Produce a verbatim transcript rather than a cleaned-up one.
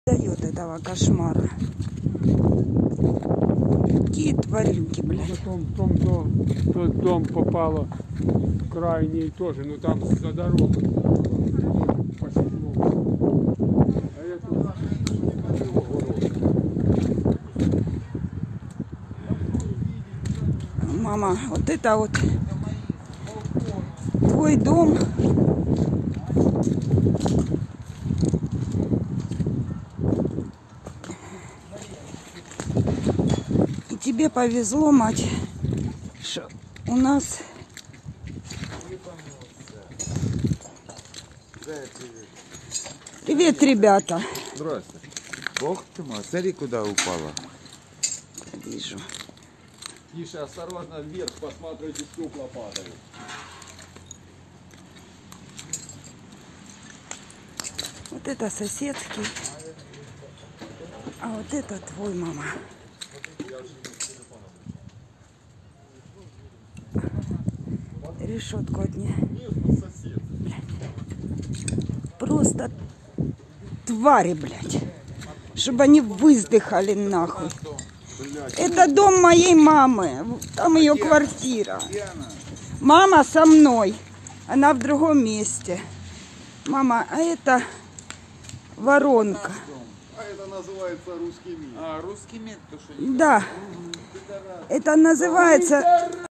Дает этого кошмара. Какие тварюки, блядь. Потом в том дом, тот дом попало в крайний тоже, но там за дорогу по седьмому. А это Мама, вот это вот твой дом. И тебе повезло, мать, что у нас... Привет, ребята. Здравствуй. Бог ты мой, смотри, куда упала. Вижу. Тише, осторожно, вверх, посмотрите, стекла падают. Вот это соседский. А вот это твой, мама. Решетку одни. Просто твари, блядь. Чтобы они выздыхали нахуй. Это дом моей мамы. Там ее квартира. Мама со мной. Она в другом месте. Мама, а это воронка. А это называется русский мир. А, русский мед, то что Да. Это называется...